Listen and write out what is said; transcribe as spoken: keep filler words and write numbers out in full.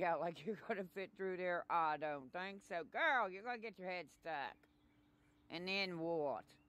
out like you're going to fit through there? I don't think so. Girl, you're going to get your head stuck. And then what?